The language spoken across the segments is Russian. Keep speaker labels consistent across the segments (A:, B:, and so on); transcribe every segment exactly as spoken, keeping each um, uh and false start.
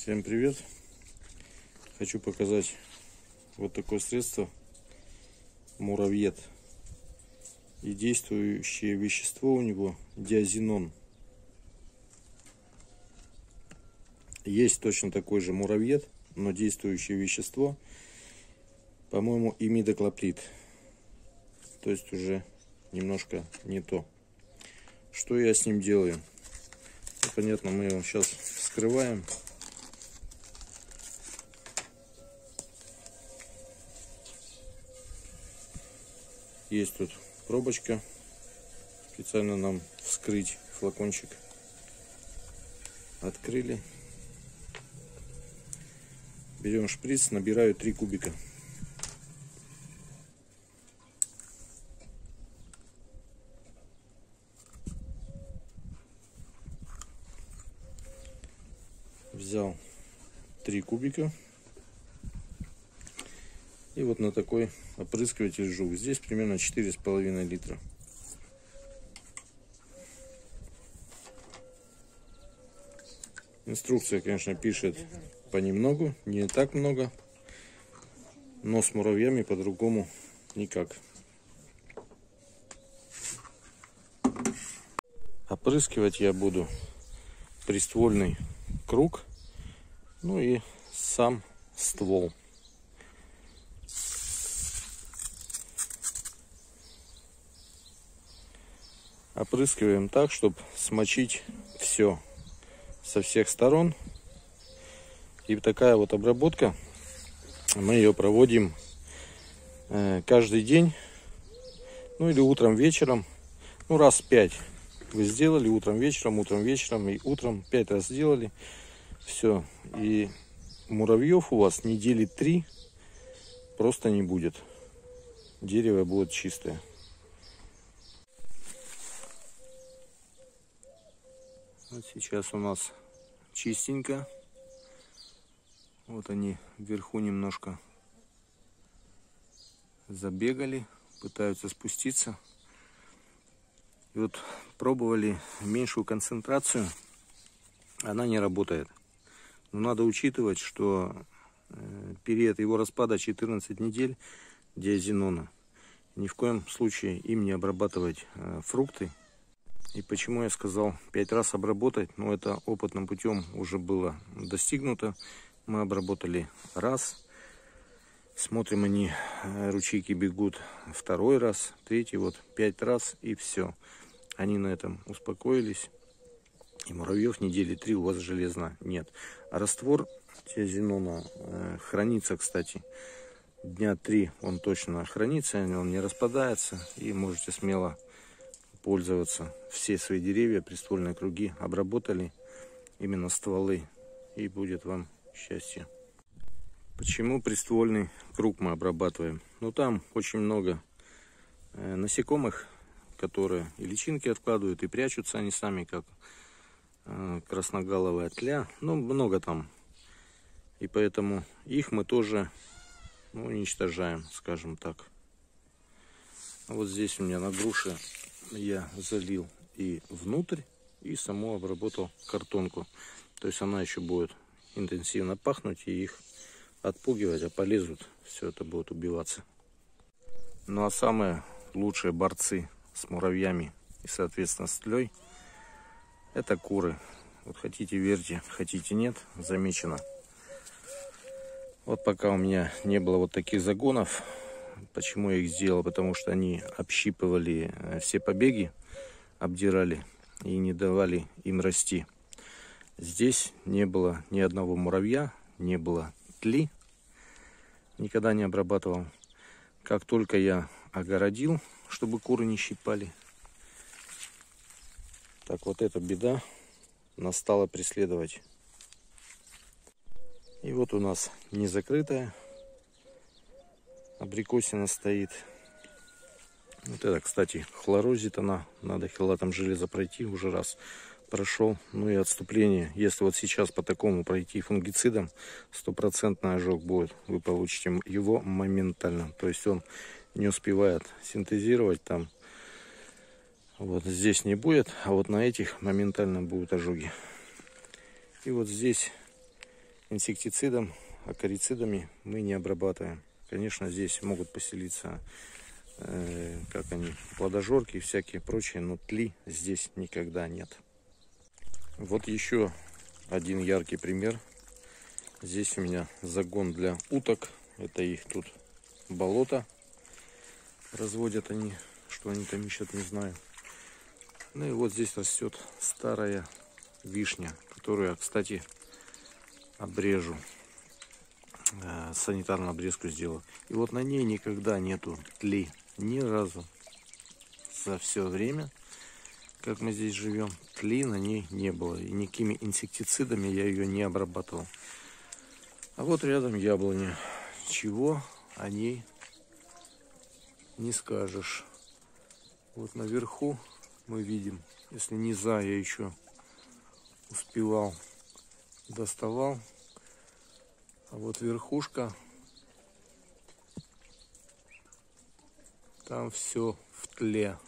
A: Всем привет! Хочу показать вот такое средство Муравьед. И действующее вещество у него диазинон. Есть точно такой же Муравьед, но действующее вещество, по-моему, имидоклоприд. То есть уже немножко не то. Что я с ним делаю? Ну, понятно, мы его сейчас вскрываем. Есть тут пробочка. Специально нам вскрыть флакончик. Открыли. Берем шприц, набираю три кубика. Взял три кубика. И вот на такой опрыскиватель жук. Здесь примерно четыре с половиной литра. Инструкция, конечно, пишет понемногу, не так много. Но с муравьями по-другому никак. Опрыскивать я буду приствольный круг, ну и сам ствол. Опрыскиваем так, чтобы смочить все со всех сторон. И такая вот обработка, мы ее проводим каждый день, ну или утром, вечером, ну раз пять вы сделали, утром, вечером, утром, вечером и утром пять раз сделали, все. И муравьев у вас недели три просто не будет, дерево будет чистое. Вот сейчас у нас чистенько. Вот они вверху немножко забегали, пытаются спуститься. И вот пробовали меньшую концентрацию, она не работает. Но надо учитывать, что период его распада четырнадцать недель диазинона. Ни в коем случае им не обрабатывать фрукты. И почему я сказал пять раз обработать? Ну, это опытным путем уже было достигнуто. Мы обработали раз. Смотрим, они, ручейки бегут второй раз, третий, вот пять раз и все. Они на этом успокоились. И муравьев недели три у вас железно нет. А раствор диазинона э, хранится, кстати, дня три он точно хранится, он не распадается. И можете смело пользоваться. Все свои деревья, приствольные круги обработали, именно стволы, и будет вам счастье. Почему приствольный круг мы обрабатываем? Ну, там очень много э, насекомых, которые и личинки откладывают, и прячутся они сами, как э, красноголовая тля. Ну, много там. И поэтому их мы тоже, ну, уничтожаем, скажем так. А вот здесь у меня на груше я залил и внутрь, и саму обработал картонку. То есть она еще будет интенсивно пахнуть, и их отпугивать, а полезут, все это будет убиваться. Ну а самые лучшие борцы с муравьями и, соответственно, с тлей, это куры. Вот хотите верьте, хотите нет, замечено. Вот пока у меня не было вот таких загонов. Почему я их сделал? Потому что они общипывали все побеги, обдирали и не давали им расти. Здесь не было ни одного муравья, не было тли. Никогда не обрабатывал. Как только я огородил, чтобы куры не щипали, так вот эта беда нас стала преследовать. И вот у нас не закрытая абрикосина стоит. Вот это, кстати, хлорозит она. Надо хелатом железа пройти, уже раз прошел. Ну и отступление. Если вот сейчас по такому пройти фунгицидом, стопроцентный ожог будет. Вы получите его моментально. То есть он не успевает синтезировать там. Вот здесь не будет, а вот на этих моментально будут ожоги. И вот здесь инсектицидом, акарицидами мы не обрабатываем. Конечно, здесь могут поселиться, э, как они, плодожорки и всякие прочие, но тли здесь никогда нет. Вот еще один яркий пример. Здесь у меня загон для уток. Это их тут болото. Разводят они, что они там ищут, не знаю. Ну и вот здесь растет старая вишня, которую я, кстати, обрежу. Санитарную обрезку сделал. И вот на ней никогда нету тли. Ни разу. За все время, как мы здесь живем, тли на ней не было. И никакими инсектицидами я ее не обрабатывал. А вот рядом яблоня. Чего о ней не скажешь. Вот наверху мы видим, если низа я еще успевал, доставал. А вот верхушка, там все в тле.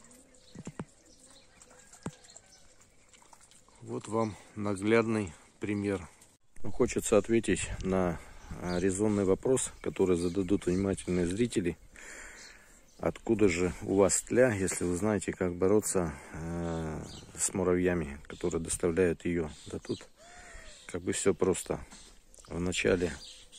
A: Вот вам наглядный пример. Хочется ответить на резонный вопрос, который зададут внимательные зрители. Откуда же у вас тля, если вы знаете, как бороться э, с муравьями, которые доставляют ее? Да тут как бы все просто. В начале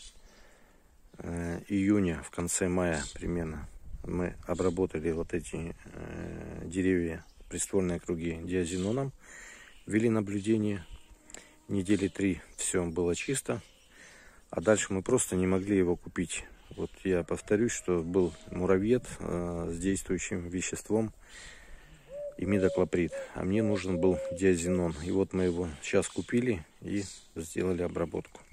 A: э, июня, в конце мая примерно, мы обработали вот эти э, деревья, приствольные круги диазиноном, ввели наблюдение. Недели три все было чисто, а дальше мы просто не могли его купить. Вот я повторюсь, что был муравьед э, с действующим веществом имидоклоприд, а мне нужен был диазинон. И вот мы его сейчас купили и сделали обработку.